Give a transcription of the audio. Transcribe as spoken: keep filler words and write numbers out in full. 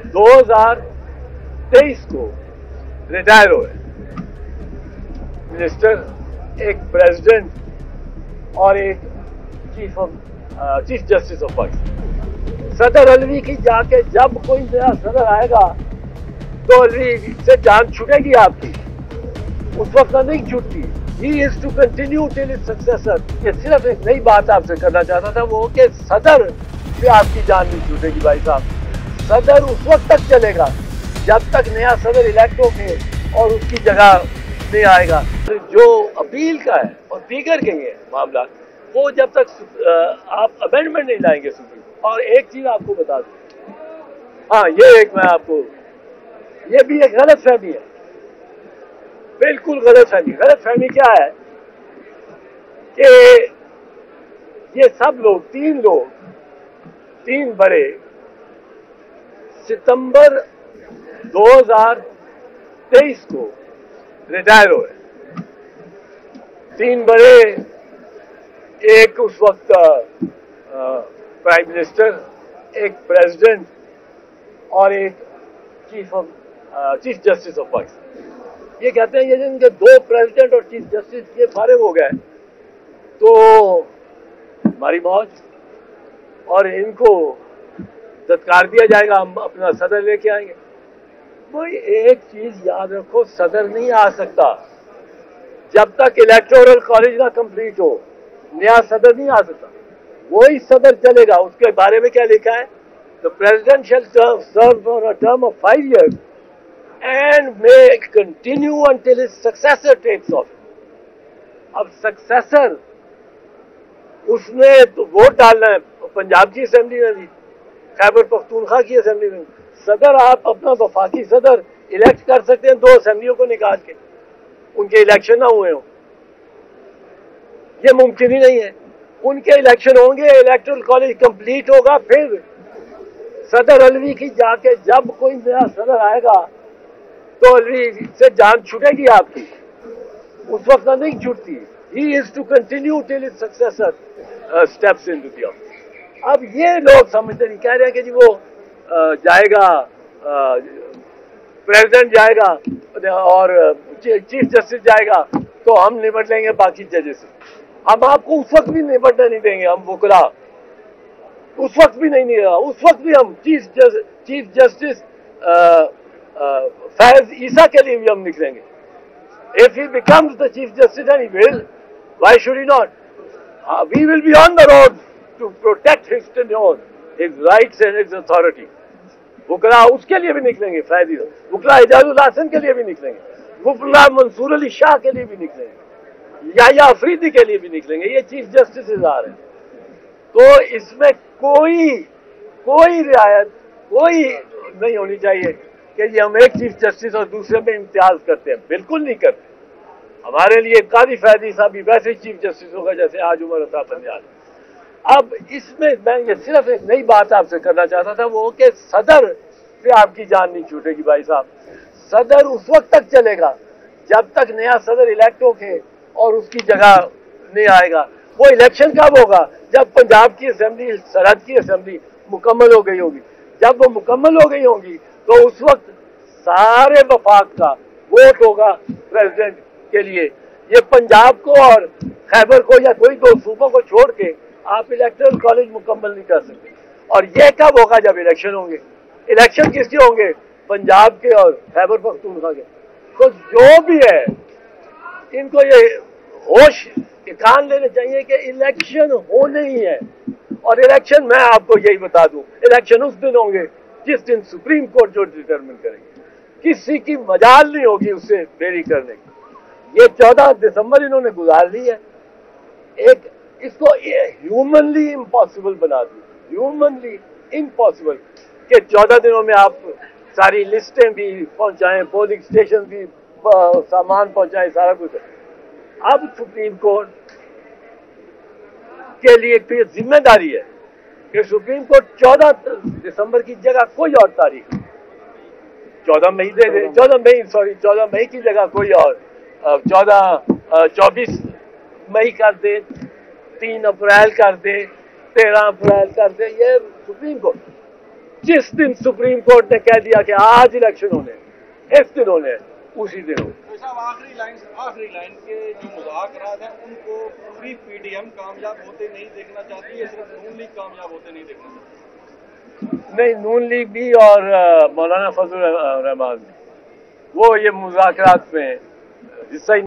दो हज़ार तेईस को रिटायर हुए मिनिस्टर, एक प्रेसिडेंट और एक chief of chief justice of Pakistan. सदर अलवी की जाके जब कोई नया सदर आएगा तो अलवी से जान छूटेगी आपकी, उस वक्त नहीं छूटती। He is to continue till his successor. ये सिर्फ एक नई बात आपसे करना चाहता था, वो कि सदर से आपकी जान नहीं छूटेगी भाई साहब। सदर उस वक्त तक चलेगा जब तक नया सदर इलेक्ट होके और उसकी जगह नहीं आएगा। जो अपील का है और दीगर के है मामला, वो जब तक आप अमेंडमेंट नहीं लाएंगे सुप्रीम कोर्ट। और एक चीज आपको बता दूं, हाँ ये एक मैं आपको, ये भी एक गलत फहमी है, बिल्कुल गलत फहमी। गलत फहमी क्या है कि ये सब लोग, तीन लोग, तीन बड़े सितंबर दो हज़ार तेईस को रिटायर हुए। तीन बड़े, एक उस वक्त प्राइम मिनिस्टर, एक प्रेसिडेंट और एक chief of chief justice of Pakistan. ये कहते हैं ये जिनके दो प्रेसिडेंट और चीफ जस्टिस ये फारिग हो गए तो हमारी मौज, और इनको सत्कार दिया जाएगा, हम अपना सदर लेके आएंगे। भाई एक चीज याद रखो, सदर नहीं आ सकता जब तक इलेक्टोरल कॉलेज ना कंप्लीट हो, नया सदर नहीं आ सकता। वही सदर चलेगा। उसके बारे में क्या लिखा है? The president shall serve for a term of five years and may continue until his successor takes office. अब सक्सेसर, उसने तो वोट डालना है पंजाब की असेंबली में भी, खैबर पख्तूनख्वा की असेंबली में। सदर आप अपना वफाकी सदर इलेक्ट कर सकते हैं दो असेंबलियों को निकाल के, उनके इलेक्शन ना हुए हो, ये मुमकिन ही नहीं है। उनके इलेक्शन होंगे, इलेक्टोरल कॉलेज कंप्लीट होगा, फिर सदर अलवी की जाके जब कोई नया सदर आएगा तो अलवी से जान छूटेगी आपकी, उस वक्त नहीं छूटती। He is to continue till his successor steps into the office. अब ये लोग समझते नहीं, कह रहे हैं कि जी वो uh, जाएगा, प्रेसिडेंट जाएगा और चीफ जस्टिस जाएगा तो हम निपट लेंगे बाकी जजेस से। हम आपको उस वक्त भी निपटने नहीं देंगे, हम वकला उस वक्त भी नहीं नहीं उस वक्त भी हम चीफ जस, चीफ जस्टिस फैज ईसा के लिए भी हम निकलेंगे। If he becomes the chief justice and he will, why should he not? We will be on the road to protect his tenure, his rights and his authority. वकला उसके लिए भी निकलेंगे, फैज ईसा, वकला एजाजुल हसन के लिए भी निकलेंगे, वकला मंसूर अली शाह के लिए भी निकलेंगे, या अफरीदी के लिए भी निकलेंगे। ये चीफ जस्टिस आ रहे हैं, तो इसमें कोई कोई रियायत कोई नहीं होनी चाहिए कि जी हम एक चीफ जस्टिस और दूसरे में इम्तियाज करते हैं। बिल्कुल नहीं करते। हमारे लिए काजी फैजी साहब भी वैसे ही चीफ जस्टिस होगा जैसे आज उमर अता पंजाब। अब इसमें मैं ये सिर्फ एक नई बात आपसे करना चाहता था, वो कि सदर से आपकी जान नहीं छूटेगी भाई साहब। सदर उस वक्त तक चलेगा जब तक नया सदर इलेक्ट होके और उसकी जगह नहीं आएगा। वो इलेक्शन कब होगा? जब पंजाब की असेंबली, सरहद की असेंबली मुकम्मल हो गई होगी। जब वो मुकम्मल हो गई होगी तो उस वक्त सारे वफाक का वोट होगा प्रेसिडेंट के लिए। ये पंजाब को और खैबर को या कोई दो सूबों को छोड़ के आप इलेक्टोरल कॉलेज मुकम्मल नहीं कर सकते। और ये कब होगा? जब इलेक्शन होंगे। इलेक्शन किसके होंगे? पंजाब के और खैबर पख्तूनख्वा के। तो जो भी है, इनको ये होश के कान लेने चाहिए कि इलेक्शन होने ही है। और इलेक्शन, मैं आपको यही बता दूं, इलेक्शन उस दिन होंगे जिस दिन सुप्रीम कोर्ट जो डिटरमिन करेगी। किसी की मजाल नहीं होगी उससे देरी करने की। ये चौदह दिसंबर इन्होंने गुजार ली है। एक इसको ह्यूमनली इम्पॉसिबल बना दी, ह्यूमनली इम्पॉसिबल कि चौदह दिनों में आप सारी लिस्टें भी पहुंचाएं, पोलिंग स्टेशन भी सामान पहुंचाएं, सारा कुछ। अब सुप्रीम कोर्ट के लिए तो ये जिम्मेदारी है कि सुप्रीम कोर्ट चौदह दिसंबर की जगह कोई और तारीख, चौदह मई दे दे, चौदह मई सॉरी चौदह मई की जगह कोई और, चौदह चौबीस मई कर दे, तीन अप्रैल कर दे, तेरह अप्रैल कर दे। ये सुप्रीम कोर्ट, جس دن سپریم کورٹ نے کہہ دیا کہ آج الیکشن ہونے اس دن ہونے اسی دن ہو. صاحب آخری لائن آخری لائن کے جو مذاکرات ہیں ان کو پوری پی ڈی ایم کامیاب ہوتے نہیں دیکھنا چاہتی ہے, صرف نون لیگ کامیاب ہوتے نہیں دیکھنا چاہتی؟ نہیں, نون لیگ بھی اور مولانا فضل الرحمان بھی وہ یہ مذاکرات میں حصہ